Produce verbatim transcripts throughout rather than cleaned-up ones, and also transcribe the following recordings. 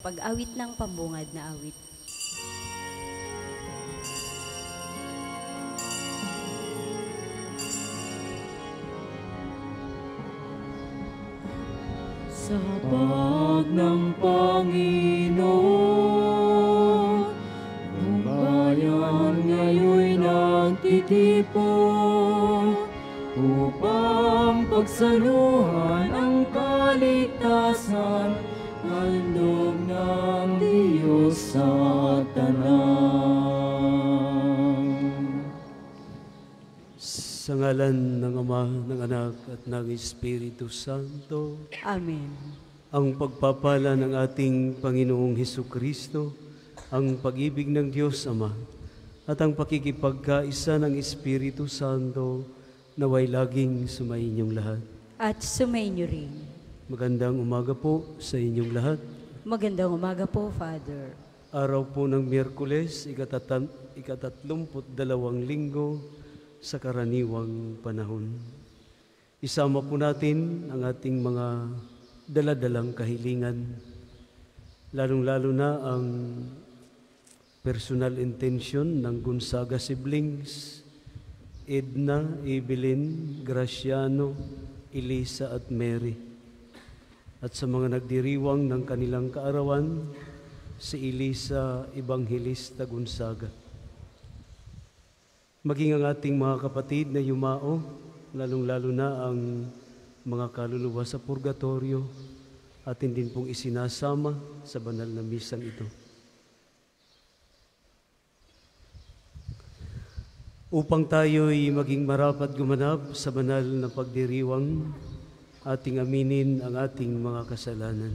Pag-awit ng pambungad na awit. Sa habag ng Panginoon, ang bayan ngayon'y nagtitipon upang pagsaluhan ang kaligtasan, handog ng Diyos sa tanan. Sa ngalan ng Ama, ng Anak, at ng Espiritu Santo. Amen. Ang pagpapala ng ating Panginoong Hesukristo, ang pag-ibig ng Diyos Ama, at ang pakikipagkaisa ng Espiritu Santo, naway laging sumainyong lahat. At sumainyo rin. Magandang umaga po sa inyong lahat. Magandang umaga po, Father. Araw po ng Miyerkules, ikatatan, ikatatlumput dalawang linggo, sa karaniwang panahon. Isama po natin ang ating mga daladalang kahilingan, lalong-lalo na ang personal intention ng Gonzaga siblings, Edna, Evelyn, Graciano, Elisa at Mary. At sa mga nagdiriwang ng kanilang kaarawan, si Elisa Evangelista Gonzaga. Maging ang ating mga kapatid na yumao, lalong-lalo na ang mga kaluluwa sa purgatorio, atin din pong isinasama sa banal na misang ito. Upang tayo'y maging marapat gumanap sa banal na pagdiriwang, ating aminin ang ating mga kasalanan.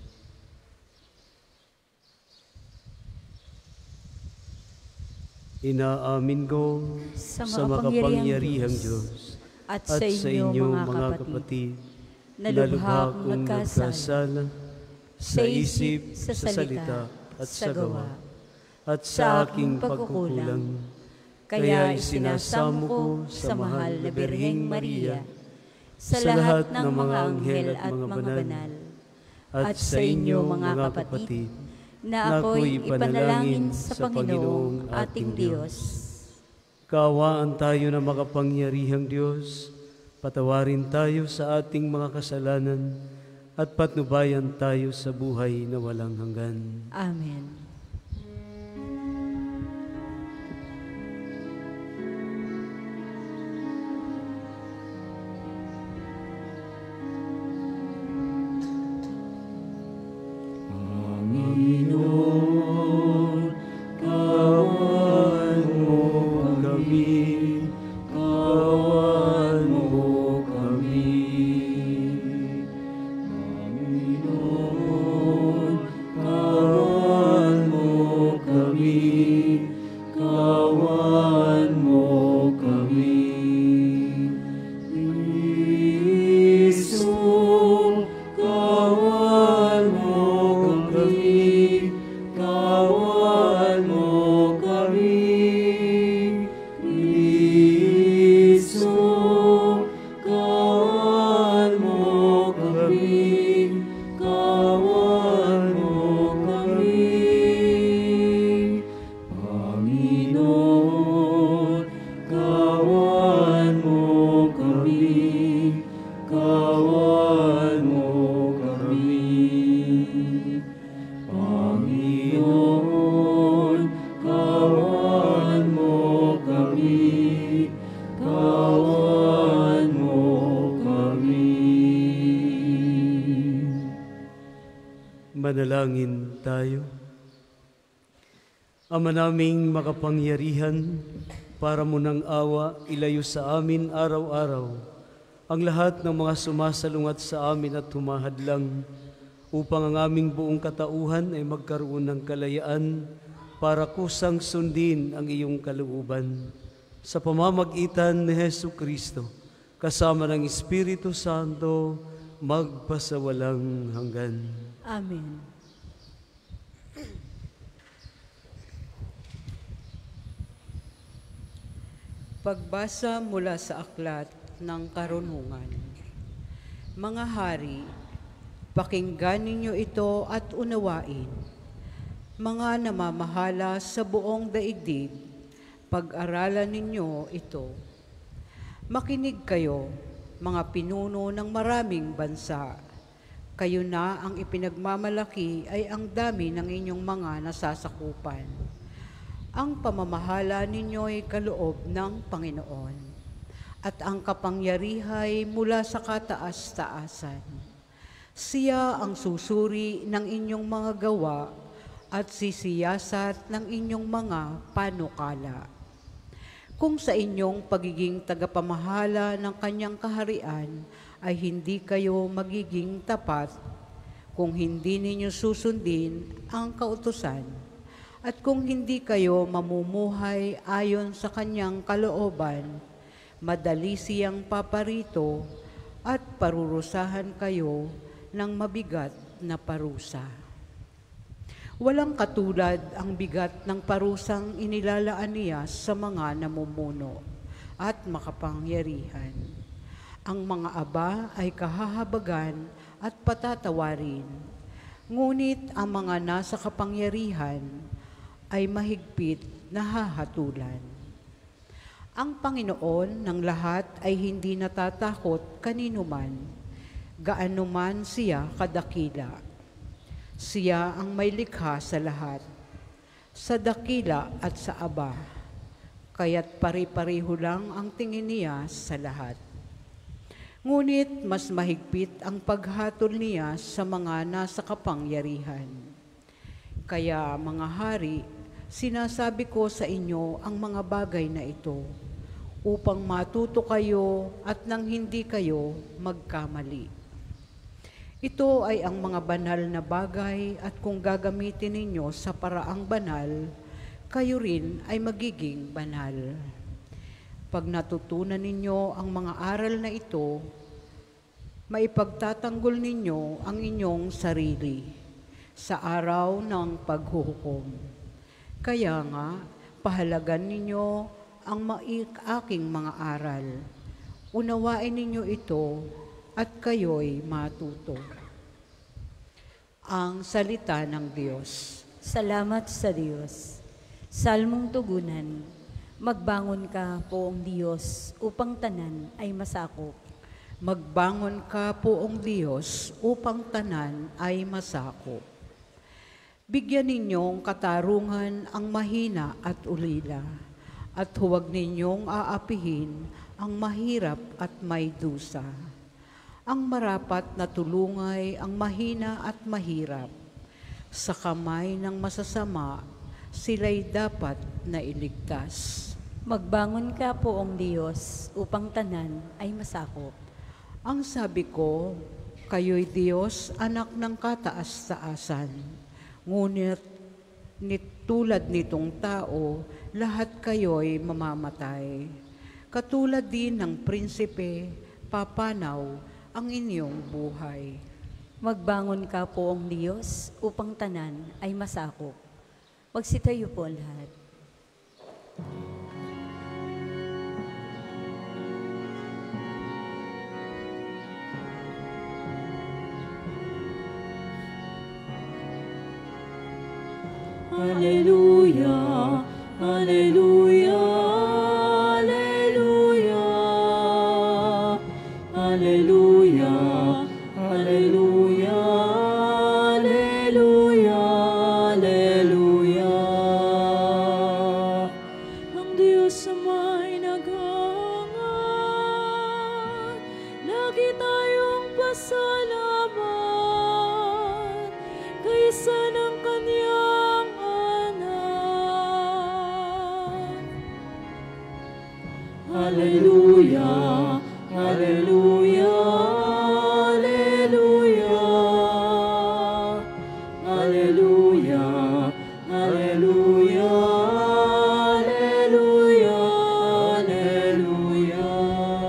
Inaamin ko Sa sa makapangyarihang Diyos at sa inyo, mga kapatid, na lubha kong nagkasala sa isip, sa salita, at sa gawa, at sa aking pagkukulang. Kaya isinasamo ko sa mahal na Birheng Maria, sa lahat ng mga anghel at mga banal, at sa inyo, mga kapatid, na ako'y ipanalangin sa Panginoong ating Diyos. Kaawaan tayo na makapangyarihang Diyos, patawarin tayo sa ating mga kasalanan, at patnubayan tayo sa buhay na walang hanggan. Amen. Panginoon, kawan mo kami, kawan mo kami. Panginoon, kawan mo kami, kawan mo kami. Kristo, kawan mo kami, kawan mo kami. Kristo, kawan mo kami, kawan mo kami. Panginoon, kawan mo kami, kawan mo kami. Panginoon, kawan mo kami, kawan mo kami. Manalangin tayo. Ama naming makapangyarihan, para mo ng awa, ilayo sa amin araw-araw ang lahat ng mga sumasalungat sa amin at humahadlang, upang ang aming buong katauhan ay magkaroon ng kalayaan para kusang sundin ang iyong kalooban. Sa pamamagitan ni Hesukristo, kasama ng Espiritu Santo, magpasawalang hanggan. Amen. Pagbasa mula sa aklat ng Karunungan. Mga hari, Pakinggan ninyo ito at unawain. Mga namamahala sa buong daigdig, pag-aralan ninyo ito. Makinig kayo, mga pinuno ng maraming bansa. Kayo na ang ipinagmamalaki ay ang dami ng inyong mga nasasakupan. Ang pamamahala ninyo'y kaloob ng Panginoon, at ang kapangyarihay mula sa kataas-taasan. Siya ang susuri ng inyong mga gawa at sisiyasat ng inyong mga panukala. Kung sa inyong pagiging tagapamahala ng kanyang kaharian ay hindi kayo magiging tapat, kung hindi ninyo susundin ang kautusan, at kung hindi kayo mamumuhay ayon sa kanyang kalooban, madali siyang paparito at parurusahan kayo ng mabigat na parusa. Walang katulad ang bigat ng parusang inilalaan niya sa mga namumuno at makapangyarihan. Ang mga aba ay kahahabagan at patatawarin, ngunit ang mga nasa kapangyarihan ay mahigpit na hahatulan. Ang Panginoon ng lahat ay hindi natatakot kanino man, gaano man siya kadakila. Siya ang may likha sa lahat, sa dakila at sa aba, kaya't pari-pareho lang ang tingin niya sa lahat. Ngunit mas mahigpit ang paghatol niya sa mga nasa kapangyarihan. Kaya mga hari, sinasabi ko sa inyo ang mga bagay na ito, upang matuto kayo at nang hindi kayo magkamali. Ito ay ang mga banal na bagay at kung gagamitin ninyo sa paraang banal, kayo rin ay magiging banal. Pag natutunan ninyo ang mga aral na ito, maipagtatanggol ninyo ang inyong sarili sa araw ng paghuhukom. Kaya nga, pahalagan ninyo ang aking mga aral. Unawain ninyo ito at kayo'y matuto. Ang salita ng Diyos. Salamat sa Diyos. Salmong tugunan, magbangon ka, poong Diyos, upang tanan ay masakop. Magbangon ka, poong Diyos, upang tanan ay masakop. Bigyan ninyong katarungan ang mahina at ulila, at huwag ninyong aapihin ang mahirap at may dusa. Ang marapat na tulungay ang mahina at mahirap. Sa kamay ng masasama, sila'y dapat na iligtas. Magbangon ka, poong Diyos, upang tanan ay masakop. Ang sabi ko, kayo'y Diyos, anak ng kataas-taasan. Ngunit nit, tulad nitong tao, lahat kayo'y mamamatay. Katulad din ng prinsipe, papanaw ang inyong buhay. Magbangon ka, poong Diyos, upang tanan ay masakop. Magsitayo po lahat. Hallelujah, Hallelujah, Hallelujah, Hallelujah, Hallelujah, Hallelujah, Hallelujah. Ang Diyos ay naghangat, lagi tayong pasalamat, kaysa ng Kanyang anak. Hallelujah, Hallelujah, Hallelujah, Hallelujah, Hallelujah, Hallelujah, Hallelujah.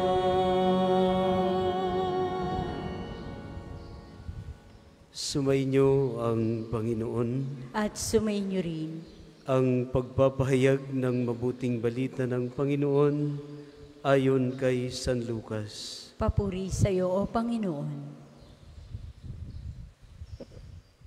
Sumainyo ang Panginoon. At sumainyo rin. Ang pagpapahayag ng mabuting balita ng Panginoon ayon kay San Lucas. Papuri sa iyo, O Panginoon.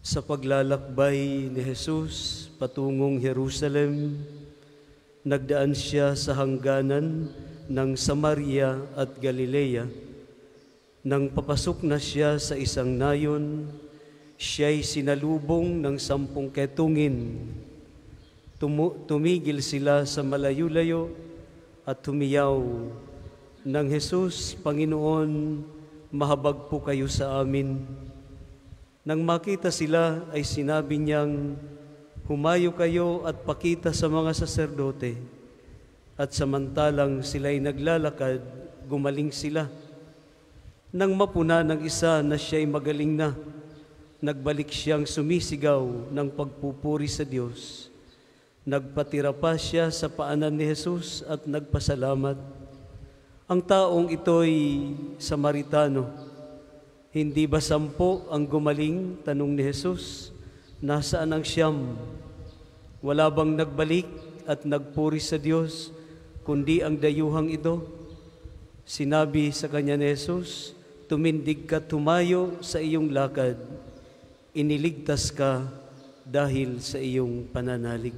Sa paglalakbay ni Jesus patungong Jerusalem, nagdaan siya sa hangganan ng Samaria at Galilea. Nang papasok na siya sa isang nayon, siya'y sinalubong ng sampung ketungin. Tumu- tumigil sila sa malayo-layo at tumiyaw, "Nang Jesus, Panginoon, mahabag po kayo sa amin." Nang makita sila ay sinabi niyang, "Humayo kayo at pakita sa mga saserdote." At samantalang sila'y naglalakad, gumaling sila. Nang mapuna ng isa na siya'y magaling na, nagbalik siyang sumisigaw ng pagpupuri sa Diyos. Nagpatira pa siya sa paanan ni Jesus at nagpasalamat. Ang taong ito'y Samaritano. Hindi ba sampo ang gumaling? Tanong ni Jesus. Nasaan ang siyam? Wala bang nagbalik at nagpuri sa Diyos, kundi ang dayuhang ito? Sinabi sa kanya ni Jesus, "Tumindig ka, tumayo sa iyong lakad. Iniligtas ka dahil sa iyong pananalig."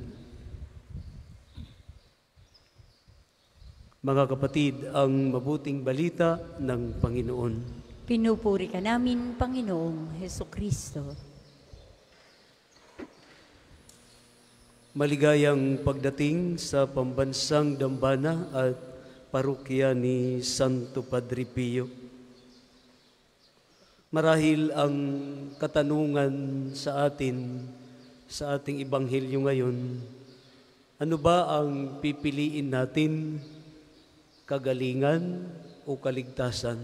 Mga kapatid, ang mabuting balita ng Panginoon. Pinupuri ka namin, Panginoong Hesukristo. Maligayang pagdating sa pambansang dambana at parokya ni Santo Padre Pio. Marahil ang katanungan sa atin, sa ating ebanghelyo ngayon, ano ba ang pipiliin natin, kagalingan o kaligtasan?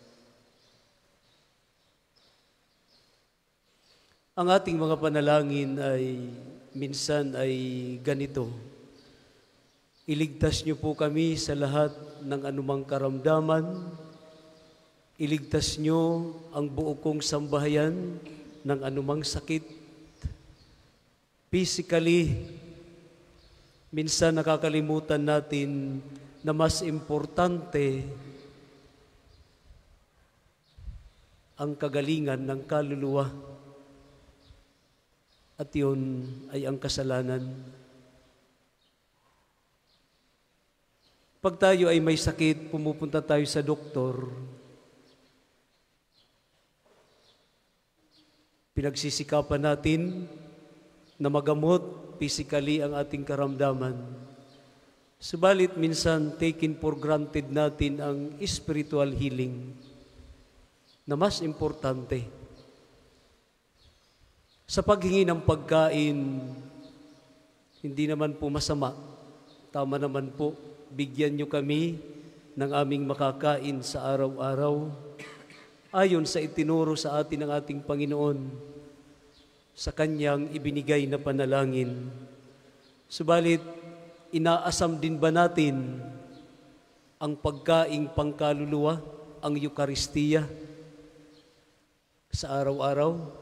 Ang ating mga panalangin ay minsan ay ganito: iligtas niyo po kami sa lahat ng anumang karamdaman, iligtas niyo ang buo kong sambahayan ng anumang sakit. Physically, minsan nakakalimutan natin na mas importante ang kagalingan ng kaluluwa. At yun ay ang kasalanan. Pag tayo ay may sakit, pumupunta tayo sa doktor. Pinagsisikapan natin na magamot physically ang ating karamdaman. Subalit minsan taken for granted natin ang spiritual healing na mas importante. Sa paghingi ng pagkain, hindi naman po masama. Tama naman po, bigyan niyo kami ng aming makakain sa araw-araw, ayon sa itinuro sa atin ng ating Panginoon, sa Kanyang ibinigay na panalangin. Subalit, inaasam din ba natin ang pagkaing pangkaluluwa, ang Eukaristiya, sa araw-araw?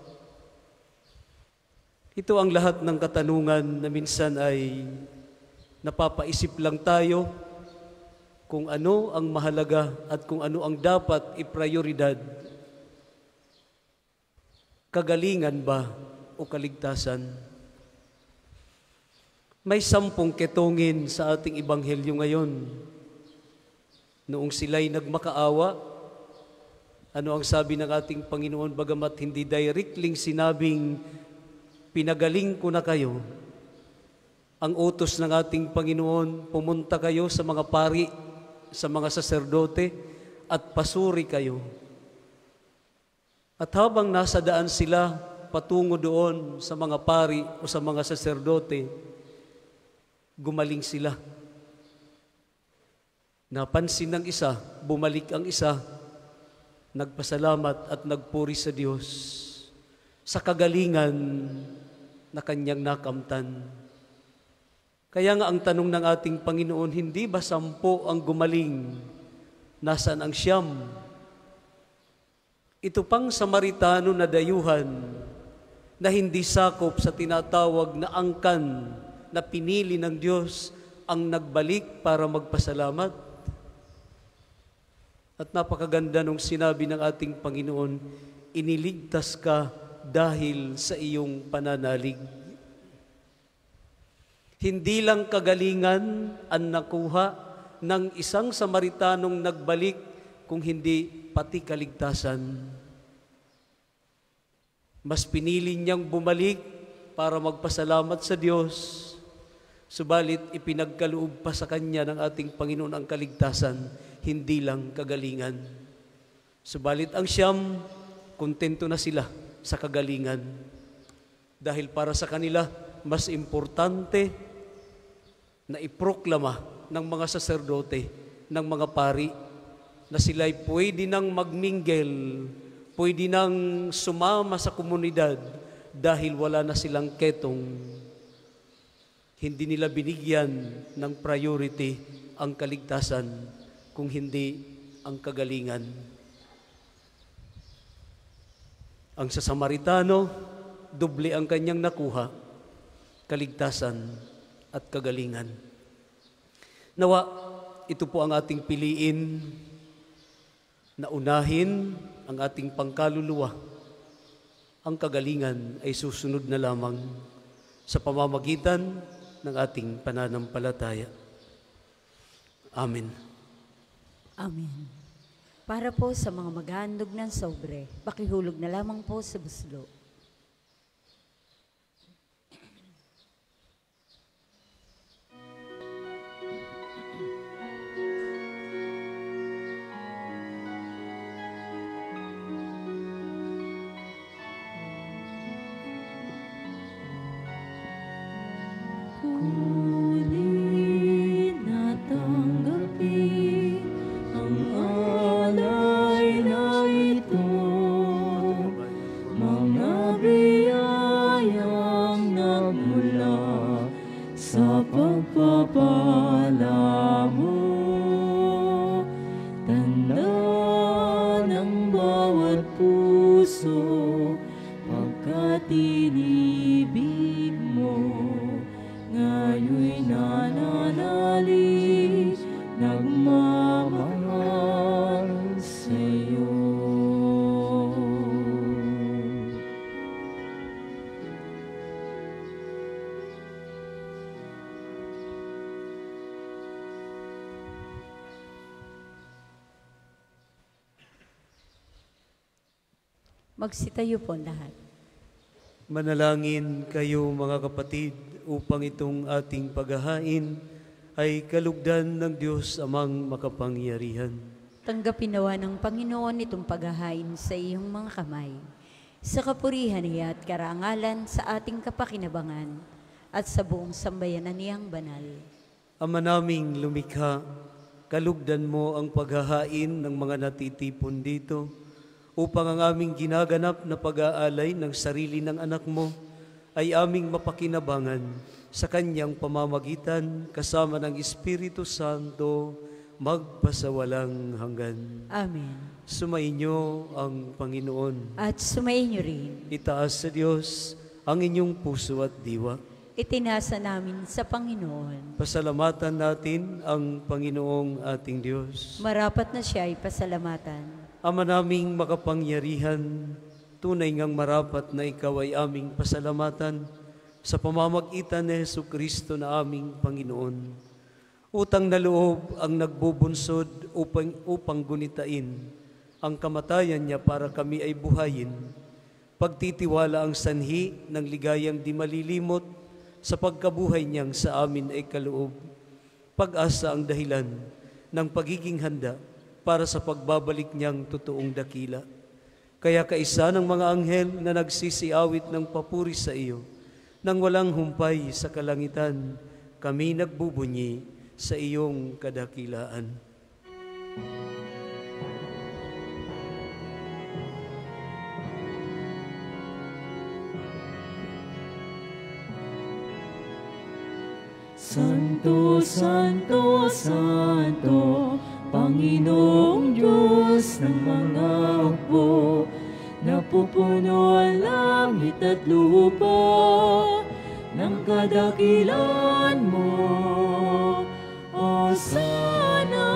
Ito ang lahat ng katanungan na minsan ay napapaisip lang tayo kung ano ang mahalaga at kung ano ang dapat iprioridad. Kagalingan ba o kaligtasan? May sampung ketongin sa ating ebanghelyo ngayon. Noong sila'y nagmakaawa, ano ang sabi ng ating Panginoon, bagamat hindi directly sinabing, "Pinagaling ko na kayo." Ang utos ng ating Panginoon, pumunta kayo sa mga pari, sa mga saserdote, at pasuri kayo. At habang nasa daan sila, patungo doon sa mga pari o sa mga saserdote, gumaling sila. Napansin ng isa, bumalik ang isa, nagpasalamat at nagpuri sa Diyos sa kagalingan na kanyang nakamtan. Kaya nga ang tanong ng ating Panginoon, hindi ba sampo ang gumaling? Nasaan ang siyam? Ito pang Samaritano na dayuhan na hindi sakop sa tinatawag na angkan na pinili ng Diyos ang nagbalik para magpasalamat. At napakaganda nung sinabi ng ating Panginoon, iniligtas ka dahil sa iyong pananalig. Hindi lang kagalingan ang nakuha ng isang Samaritanong nagbalik, kung hindi pati kaligtasan. Mas pinili niyang bumalik para magpasalamat sa Diyos, subalit ipinagkaloob pa sa Kanya ng ating Panginoon ang kaligtasan, hindi lang kagalingan. Subalit ang siyam, kontento na sila sa kagalingan. Dahil para sa kanila, mas importante na iproklama ng mga saserdote, ng mga pari, na sila'y pwede nang magminggel, pwede nang sumama sa komunidad dahil wala na silang ketong. Hindi nila binigyan ng priority ang kaligtasan, kung hindi ang kagalingan. Ang sa Samaritano, doble ang kanyang nakuha, kaligtasan at kagalingan. Nawa, ito po ang ating piliin, na unahin ang ating pangkaluluwa. Ang kagalingan ay susunod na lamang sa pamamagitan ng ating pananampalataya. Amen. Amen. Para po sa mga maghahandog ng sobre, pakihulog na lamang po sa buslo. Kunin at tanggapin ang alay na ito, mga biyayang nagmula sa pagpapala mo. Tanda ng bawat puso, pagkat inibig mo, ngayo'y nananalig, nagmamahal sa'yo. Magsitayo po lahat. Manalangin kayo mga kapatid, upang itong ating paghahain ay kalugdan ng Diyos amang makapangyarihan. Tanggapin nawa ng Panginoon itong paghahain sa iyong mga kamay, sa kapurihan niya at karangalan sa ating kapakinabangan at sa buong sambayanan niyang banal. Ama naming lumikha, kalugdan mo ang paghahain ng mga natitipon dito, upang ang aming ginaganap na pag-aalay ng sarili ng anak mo ay aming mapakinabangan sa Kanyang pamamagitan kasama ng Espiritu Santo magpasawalang hanggan. Amen. Sumainyo ang Panginoon. At sumayin niyo rin. Itaas sa Diyos ang inyong puso at diwa. Itinasa namin sa Panginoon. Pasalamatan natin ang Panginoong ating Diyos. Marapat na siya ay pasalamatan. Ama naming makapangyarihan, tunay ngang marapat na ikaw ay aming pasalamatan sa pamamagitan ni Jesucristo na aming Panginoon. Utang na loob ang nagbubunsod upang, upang gunitain ang kamatayan niya para kami ay buhayin. Pagtitiwala ang sanhi ng ligayang di malilimot sa pagkabuhay niyang sa amin ay kaloob. Pag-asa ang dahilan ng pagiging handa para sa pagbabalik niyang totoong dakila. Kaya kaisa ng mga anghel na nagsisiawit ng papuri sa iyo, nang walang humpay sa kalangitan, kami nagbubunyi sa iyong kadakilaan. Santo, Santo, Santo, Panginoong Diyos ng mga hukbo, napupuno ang langit at lupa ng kadakilan mo. O sana,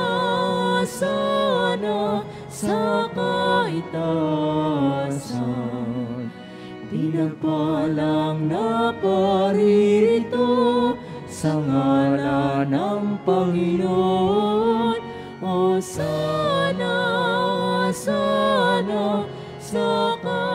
sana sa kaitaasan, pinagpalang na paririto sa ngalan ng Panginoon. O sana, sana sa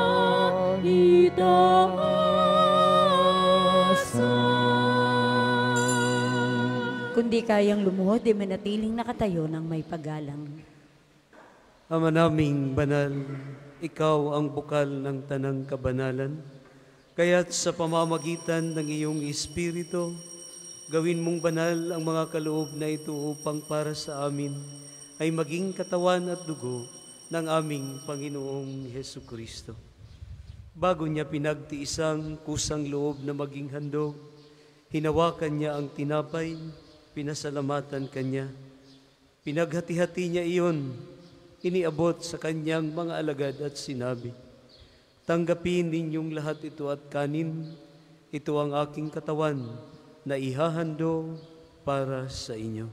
kaitaasan. Kundi kayang lumuhod, di manatiling nakatayo ng may paggalang. Ama naming banal, ikaw ang bukal ng tanang kabanalan, kaya't sa pamamagitan ng iyong Espiritu, gawin mong banal ang mga kaloob na ito upang para sa amin ay maging katawan at dugo ng aming Panginoong Hesukristo. Bago niya pinagtiisang kusang loob na maging handog, hinawakan niya ang tinapay, pinasalamatan kanya. Pinaghati-hati niya iyon, iniabot sa kanyang mga alagad at sinabi, "Tanggapin ninyong lahat ito at kanin, ito ang aking katawan na ihahando para sa inyo."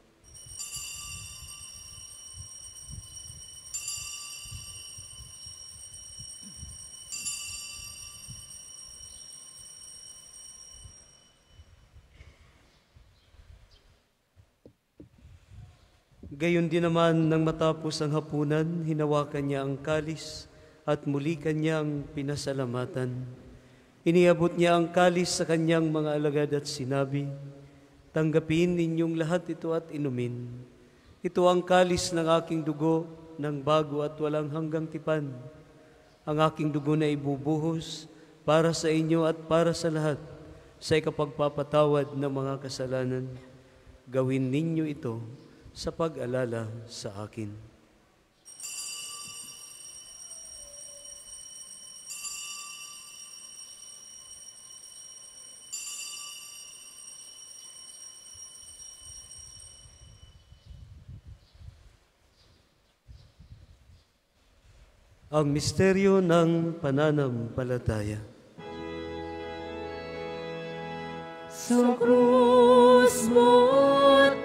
Gayon din naman nang matapos ang hapunan, hinawakan niya ang kalis at muli kanyang pinasalamatan. Iniabot niya ang kalis sa kanyang mga alagad at sinabi, "Tanggapin ninyong lahat ito at inumin. Ito ang kalis ng aking dugo ng bago at walang hanggang tipan. Ang aking dugo na ibubuhos para sa inyo at para sa lahat sa ikapagpapatawad ng mga kasalanan. Gawin ninyo ito sa pag-alala sa akin." Ang misteryo ng pananampalataya. Sa krus mo't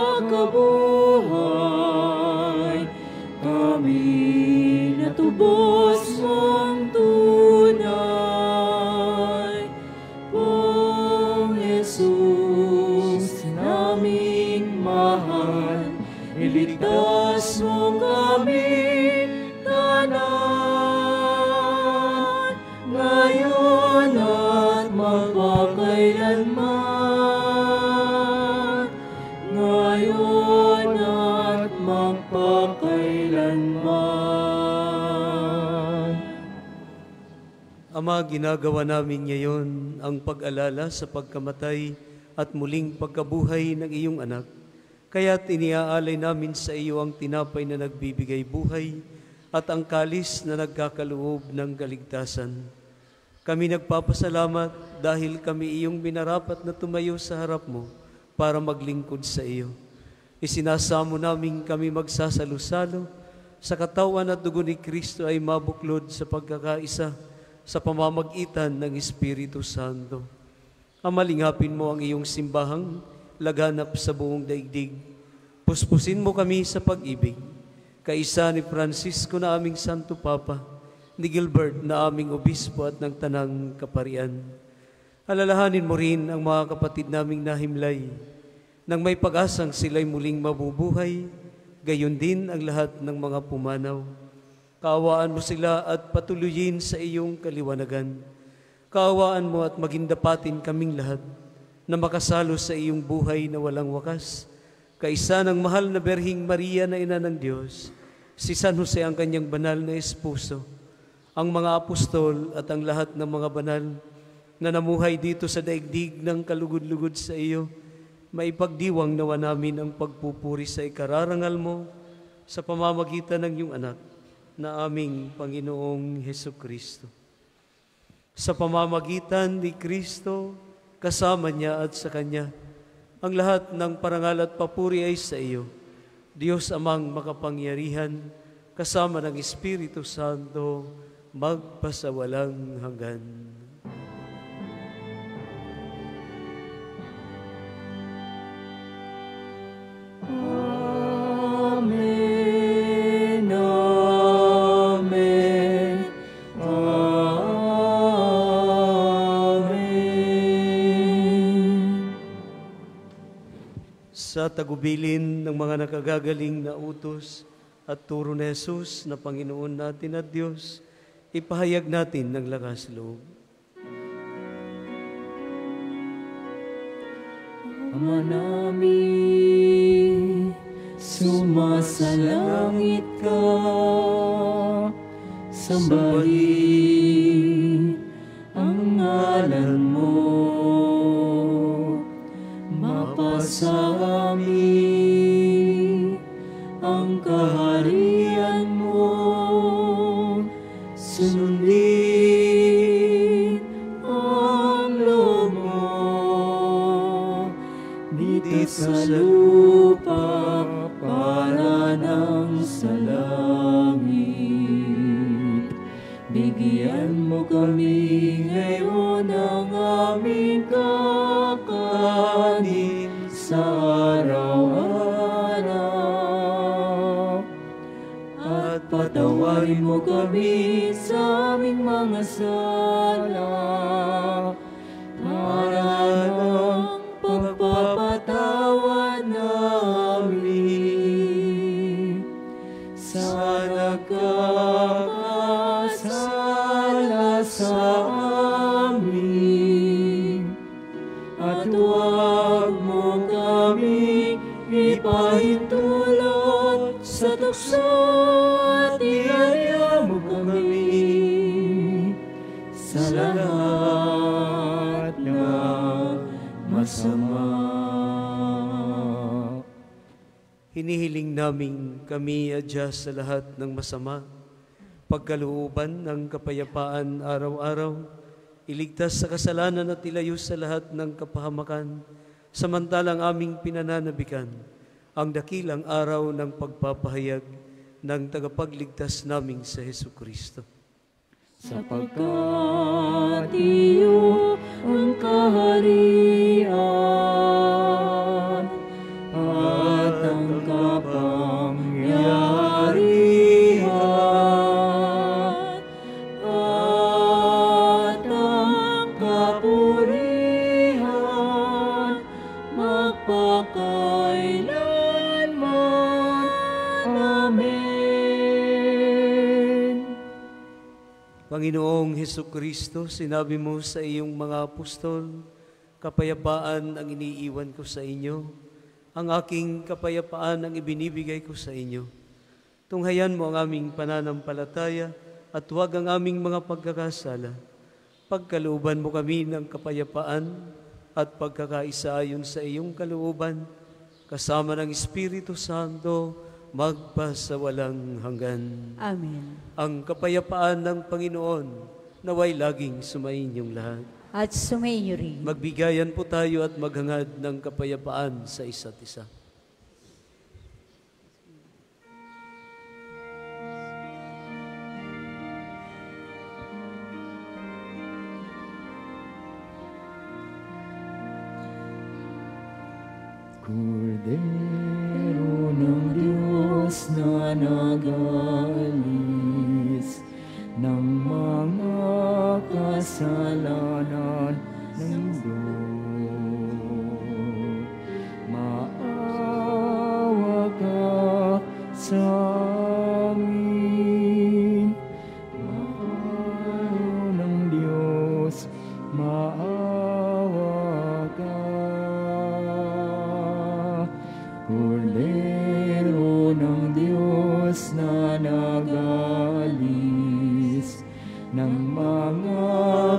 pagkabuhay, kami natubos mong tunay. Pong Jesus, naming mahal, iligtas mo kami tanan, ngayon at magpakailanman. Ngayon at magpakailanman. Ama, ginagawa namin ngayon ang pag-alala sa pagkamatay at muling pagkabuhay ng iyong anak. Kaya't iniaalay namin sa iyo ang tinapay na nagbibigay buhay at ang kalis na nagkakaloob ng kaligtasan. Kami nagpapasalamat dahil kami iyong minarapat na tumayo sa harap mo para maglingkod sa iyo. Isinasamo namin kami magsasalo-salo sa katawan at dugo ni Kristo ay mabuklod sa pagkakaisa sa pamamagitan ng Espiritu Santo. Amalingapin mo ang iyong simbahang laganap sa buong daigdig. Puspusin mo kami sa pag-ibig. Kaisa ni Francisco na aming Santo Papa, ni Gilbert na aming obispo at ng Tanang Kaparian. Alalahanin mo rin ang mga kapatid naming nahimlay, nang may pag-asang sila'y muling mabubuhay, gayon din ang lahat ng mga pumanaw. Kaawaan mo sila at patuloyin sa iyong kaliwanagan. Kaawaan mo at magindapatin kaming lahat na makasalo sa iyong buhay na walang wakas. Kaisa ng mahal na Berhing Maria na Ina ng Diyos, si San Jose ang kanyang banal na esposo, ang mga apostol at ang lahat ng mga banal na namuhay dito sa daigdig ng kalugod-lugod sa iyo, maipagdiwang nawa namin ang pagpupuri sa ikararangal mo sa pamamagitan ng iyong anak na aming Panginoong Hesukristo. Sa pamamagitan ni Kristo, kasama niya at sa Kanya, ang lahat ng parangal at papuri ay sa iyo, Diyos Amang makapangyarihan, kasama ng Espiritu Santo, magpasawalang hanggan. Amen, Amen, Amen. Sa tagubilin ng mga nakagagaling na utos at turo ni Jesus na Panginoon natin at Diyos, ipahayag natin ng lakas loob. Ama namin, sumasalangit ka, sambahin ang ngalan mo, mapasa amin ang kaharian mo, sundin ang loob mo, dito sa lupa para nang sa langit. Bigyan mo kami ngayon ng aming kakanin sa araw-araw, at patawarin mo kami sa aming mga sala, para ng pagpapatawad namin sa nagkakasala sa amin. At huwag mo kami ipahintulot sa tukso, at iharya mo kami sa lahat ng masama. Hinihiling namin kami adya sa lahat ng masama, pagkalooban ng kapayapaan araw-araw, iligtas sa kasalanan at ilayo sa lahat ng kapahamakan, samantalang aming pinananabikan ang dakilang araw ng pagpapahayag ng tagapagligtas naming sa Jesucristo. Sapagkat iyo ang kaharian at ang kapangyarihan at ang kapurihan magpakailanman. Amen. Panginoong Hesukristo, sinabi mo sa iyong mga apostol, kapayapaan ang iniiwan ko sa inyo, ang aking kapayapaan ang ibinibigay ko sa inyo. Tunghayan mo ang aming pananampalataya at huwag ang aming mga pagkakasala. Pagkalooban mo kami ng kapayapaan at pagkakaisa ayon sa iyong kalooban, kasama ng Espiritu Santo, magpasawalang hanggan. Amen. Ang kapayapaan ng Panginoon naway laging sumainyong lahat. At sumainyo rin. Magbigayan po tayo at maghangad ng kapayapaan sa isa't isa. Kordero ng Diyos na nag-alis ng mga kasalanan ng mundo, maawa ka sa amin. Mahal ng Diyos, maawa ka. Kordero ng Diyos na nag-alis ng mga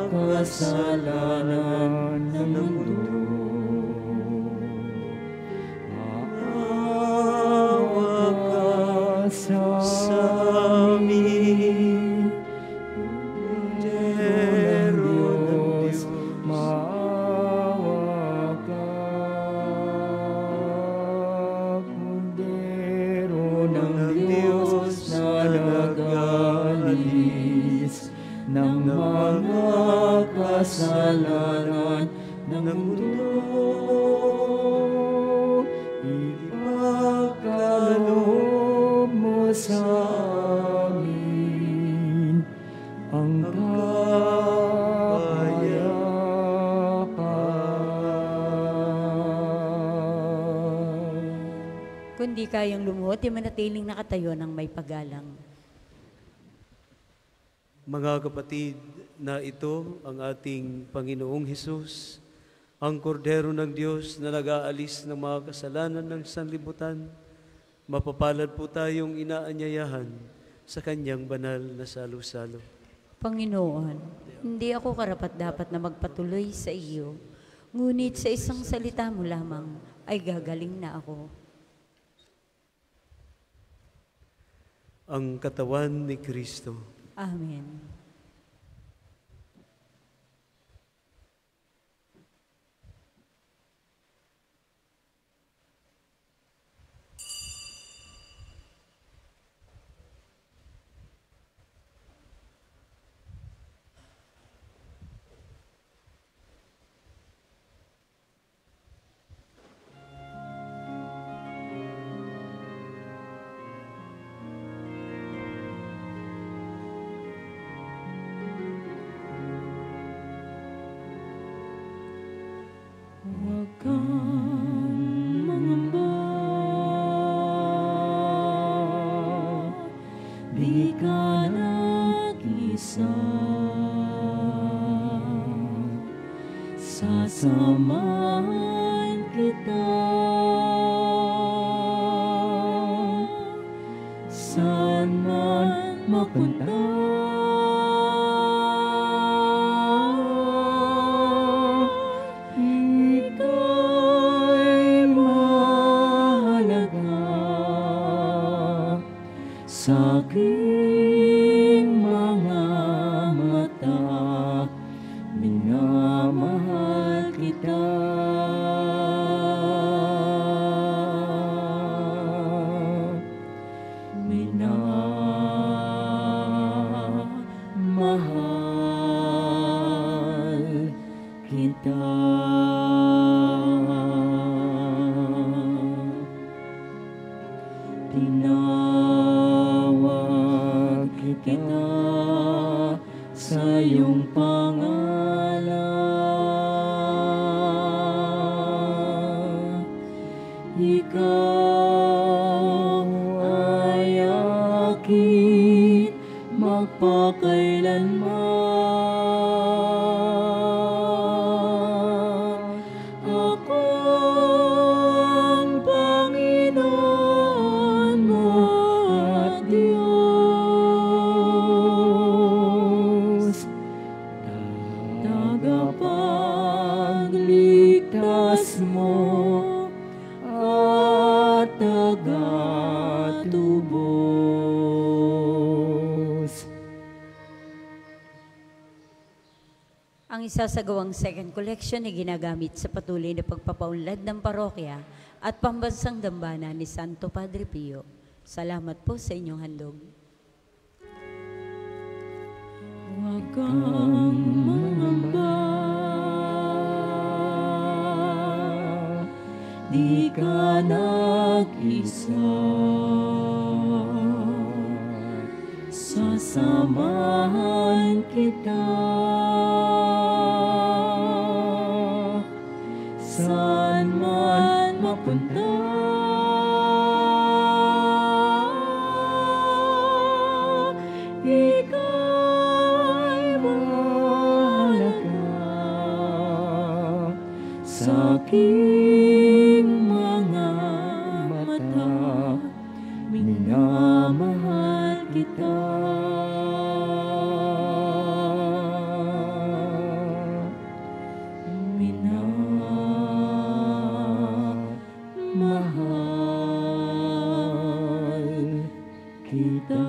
kasalanan ng mundo, maawa ka sa amin. Kordero ng Diyos, maawa ka. Kordero ng Diyos na nag-alis ng mga kasalanan ng mundo, ipagkaloob mo sa amin ang kapayapaan. Kundi kayang lumuhod, ay manatiling nakatayo ng may paggalang. Mga kapatid, na ito ang ating Panginoong Hesus, ang kordero ng Diyos na nag-aalis ng mga kasalanan ng sanlibutan. Mapapalad po tayong inaanyayahan sa kanyang banal na salo-salo. Panginoon, hindi ako karapat-dapat na magpatuloy sa iyo, ngunit sa isang salita mo lamang ay gagaling na ako. Ang katawan ni Kristo. Amen. Huwag kang mangamba, di ka nag-isa. Sasamahan kita, saan man mapunta. Sa aking mga mata, minamahal kita. Minamahal kita. Tinawag kita sa iyong pangalan. Ikaw ay akin magpakailanman. Ako ang Panginoon mo at Diyos, tagapagligtas mo at tagatubos. Ang isasagawang second collection ay ginagamit sa patuloy na pagpapaunlad ng parokya at pambansang dambana ni Santo Padre Pio. Salamat po sa inyong handog. Huwag kang mangamba, di ka nag-isa. Sasamahan kita, saan man mapunta. Ika'y mahalaga sa aking mga mata, minamahal kita. Minamahal kita.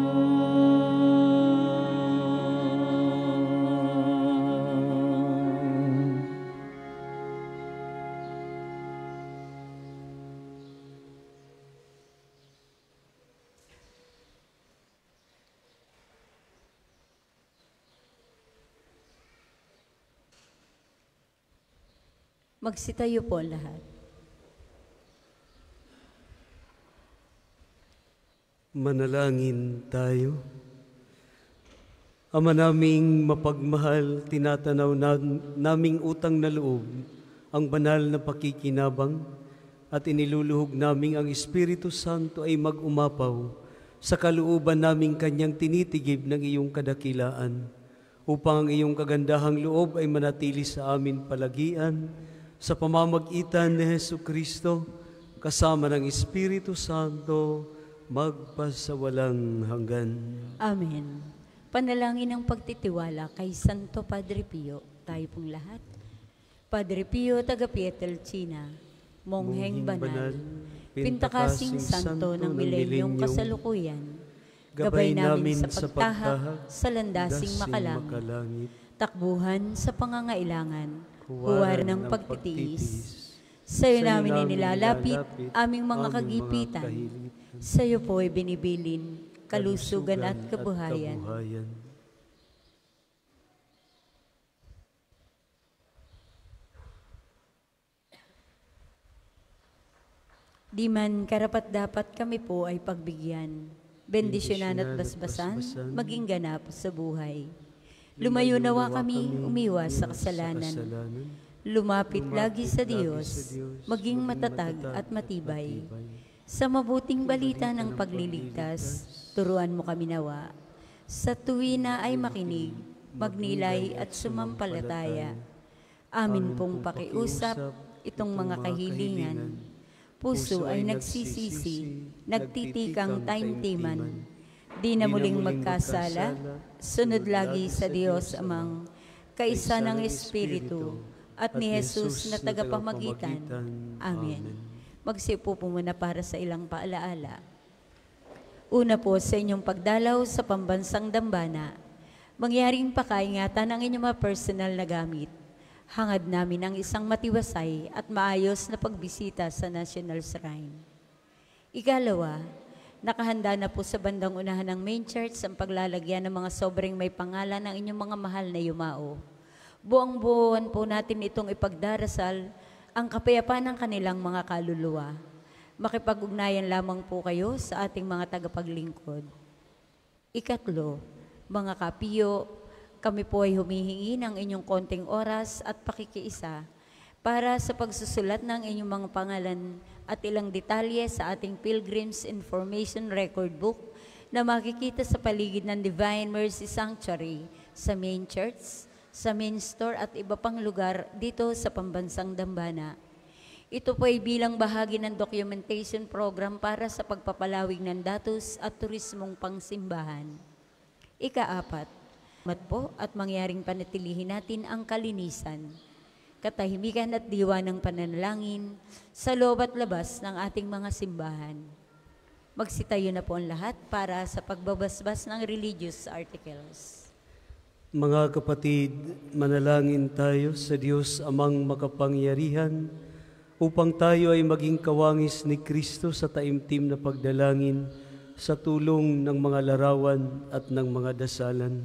Magsitayo po lahat. Manalangin tayo. Ama naming mapagmahal, tinatanaw na, naming utang na loob ang banal na pakikinabang at iniluluhog naming ang Espiritu Santo ay mag-umapaw sa kalooban naming kanyang tinitigib ng iyong kadakilaan, upang ang iyong kagandahang loob ay manatili sa amin palagian, sa pamamagitan ni Jesucristo, kasama ng Espiritu Santo, magpasawalang hanggan. Amen. Panalangin ng pagtitiwala kay Santo Padre Pio, tayo pong lahat. Padre Pio, taga Pietrelcina, Mongheng Banal, Pintakasing Santo ng Milenyong Kasalukuyan, gabay namin sa pagtahak sa landasing makalangit, takbuhan sa pangangailangan, huwar ng pagtitiis. Sa'yo namin inilalapit aming mga kagipitan, sa'yo po ay binibilin kalusugan at kabuhayan. Di man karapat-dapat kami po ay pagbigyan, bendisyonan at basbasan, maging ganap sa buhay. Lumayo nawa kami, umiwas sa kasalanan. Lumapit lagi sa Diyos, maging matatag at matibay. Sa mabuting balita ng pagliligtas, turuan mo kami nawa. Sa tuwina ay makinig, magnilay at sumampalataya. Amin pong pakiusap itong mga kahilingan. Puso ay nagsisisi, nagtitikang taimtiman. Di na muling magkasala, sunod lagi sa Diyos amang kaisa ng Espiritu at ni Jesus na tagapamagitan. Amen. Magsipo po muna para sa ilang paalaala. Una po sa inyong pagdalaw sa pambansang dambana, mangyaring pakaingatan ang inyong mga personal na gamit. Hangad namin ang isang matiwasay at maayos na pagbisita sa National Shrine. Ikalawa, nakahanda na po sa bandang unahan ng main church ang paglalagyan ng mga sobrang may pangalan ng inyong mga mahal na yumao. Buong-buuan po natin itong ipagdarasal ang kapayapaan ng kanilang mga kaluluwa. Makipag-ugnayan lamang po kayo sa ating mga tagapaglingkod. Ikatlo, mga kapiyo, kami po ay humihingi ng inyong konting oras at pakikiisa para sa pagsusulat ng inyong mga pangalan at ilang detalye sa ating Pilgrim's Information Record Book na makikita sa paligid ng Divine Mercy Sanctuary sa main church, sa main store at iba pang lugar dito sa pambansang dambana. Ito po ay bilang bahagi ng documentation program para sa pagpapalawig ng datos at turismong pangsimbahan. Ikaapat, mat po at mangyaring panatilihin natin ang kalinisan, katahimikan at diwa ng pananalangin sa loob at labas ng ating mga simbahan. Magsitayo na po ang lahat para sa pagbabasbas ng religious articles. Mga kapatid, manalangin tayo sa Diyos amang makapangyarihan upang tayo ay maging kawangis ni Kristo sa taimtim na pagdalangin sa tulong ng mga larawan at ng mga dasalan.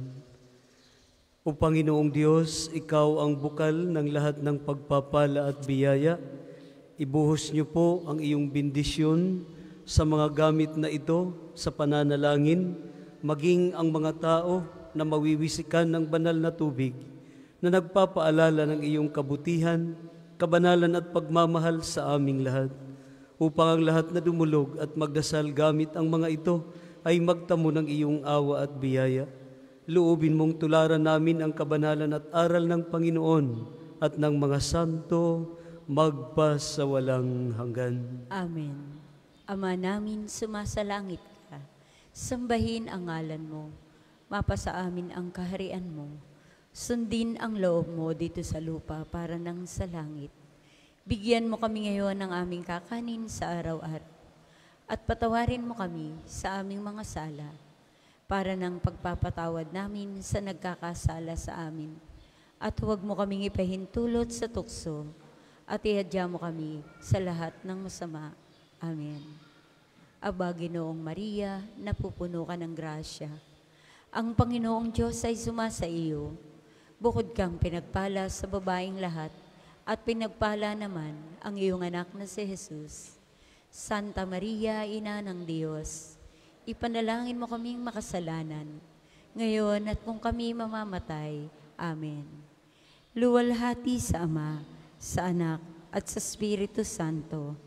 O Panginoong Diyos, Ikaw ang bukal ng lahat ng pagpapala at biyaya. Ibuhos niyo po ang iyong bendisyon sa mga gamit na ito sa pananalangin, maging ang mga tao na mawiwisikan ng banal na tubig na nagpapaalala ng iyong kabutihan, kabanalan at pagmamahal sa aming lahat, upang ang lahat na dumulog at magdasal gamit ang mga ito ay magtamo ng iyong awa at biyaya. Loobin mong tularan namin ang kabanalan at aral ng Panginoon at ng mga santo magpasawalang hanggan. Amen. Ama namin, sumasalangit ka. Sambahin ang ngalan mo. Mapasa amin ang kaharian mo. Sundin ang loob mo dito sa lupa para nang sa langit. Bigyan mo kami ngayon ng aming kakanin sa araw-araw. At patawarin mo kami sa aming mga sala para ng pagpapatawad namin sa nagkakasala sa amin. At huwag mo kaming ipahintulot sa tukso, at ihadya mo kami sa lahat ng masama. Amen. Aba, Ginoong Maria, napupuno ka ng grasya. Ang Panginoong Diyos ay sumasa iyo. Bukod kang pinagpala sa babaeng lahat, at pinagpala naman ang iyong anak na si Jesus. Santa Maria, Ina ng Diyos, ipanalangin mo kaming makasalanan, ngayon at kung kami mamamatay. Amen. Luwalhati sa Ama, sa Anak, at sa Espiritu Santo,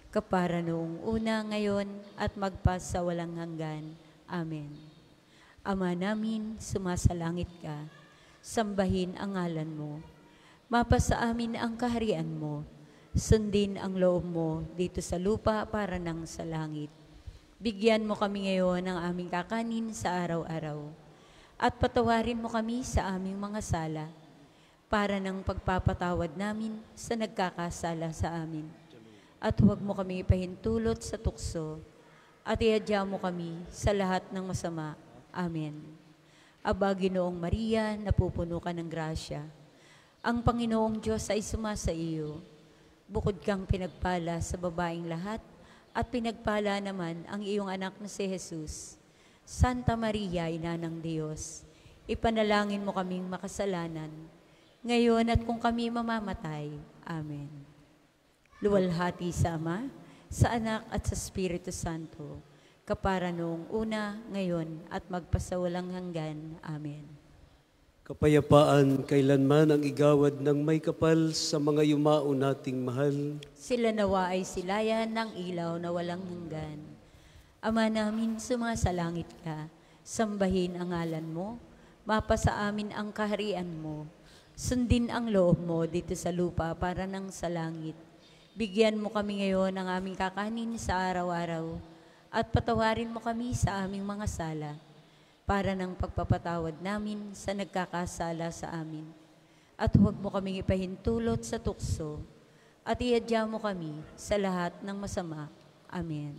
kapara noong una, ngayon, at magpas sa walang hanggan. Amen. Ama namin, sumasalangit ka, sambahin ang ngalan mo. Mapasa amin ang kaharian mo, sundin ang loob mo dito sa lupa para nang sa langit. Bigyan mo kami ngayon ng aming kakanin sa araw-araw, at patawarin mo kami sa aming mga sala, para ng pagpapatawad namin sa nagkakasala sa amin. At huwag mo kami ipahintulot sa tukso, at iadya mo kami sa lahat ng masama. Amen. Aba, Ginoong Maria, napupuno ka ng grasya. Ang Panginoong Diyos ay sumasa iyo. Bukod kang pinagpala sa babaeng lahat, at pinagpala naman ang iyong anak na si Jesus. Santa Maria, Ina ng Diyos, ipanalangin mo kaming makasalanan, ngayon at kung kami mamamatay. Amen. Luwalhati sa Ama, sa Anak at sa Espiritu Santo, kapara noong una, ngayon at magpasawalang hanggan. Amen. Kapayapaan kailanman ang igawad ng may kapal sa mga yumao nating mahal. Sila nawa ay silayan ng ilaw na walang hanggan. Ama namin, sumasalangit ka, sambahin ang ngalan mo, mapasa amin ang kaharian mo, sundin ang loob mo dito sa lupa para nang sa langit. Bigyan mo kami ngayon ng aming kakanin sa araw-araw, at patawarin mo kami sa aming mga sala, para ng pagpapatawad namin sa nagkakasala sa amin. At huwag mo kaming ipahintulot sa tukso, at iadya mo kami sa lahat ng masama. Amen.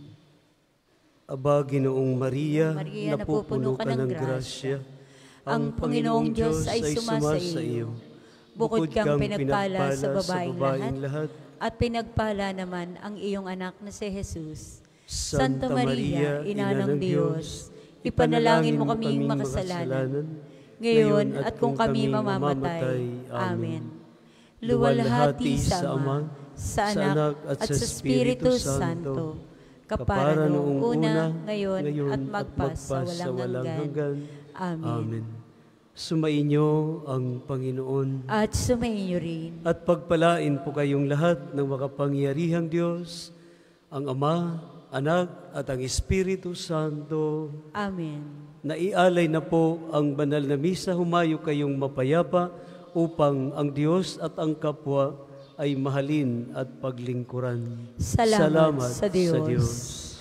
Aba, Ginoong Maria, Maria, napupuno ka ng grasya. Ang Panginoong Diyos ay sumasa iyo. Bukod kang pinagpala sa babaeng lahat, at pinagpala naman ang iyong anak na si Jesus. Santa Maria, Ina ng Diyos, ipanalangin mo kaming makasalanan, ngayon at kung kami mamamatay. Amen. Luwalhati sa Ama, sa Anak at sa Espiritu Santo, kapara noong una, ngayon at magpas sa walang hanggan. Amen. Sumainyo ang Panginoon. At sumainyo rin. At pagpalain po kayong lahat ng makapangyarihang Diyos, ang Ama, Anak, at ang Espiritu Santo. Amen. Naialay na po ang banal na misa, humayo kayong mapayapa upang ang Diyos at ang kapwa ay mahalin at paglingkuran. Salamat, Salamat sa Diyos. Sa Diyos.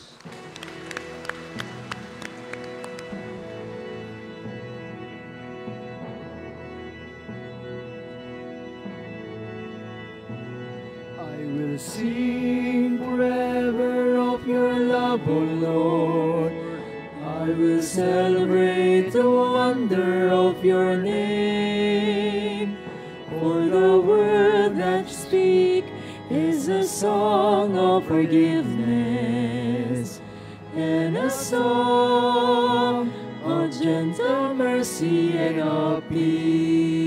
I will sing forever of your love, O Lord. I will celebrate the wonder of your name. For the word that you speak is a song of forgiveness and a song of gentle mercy and of peace.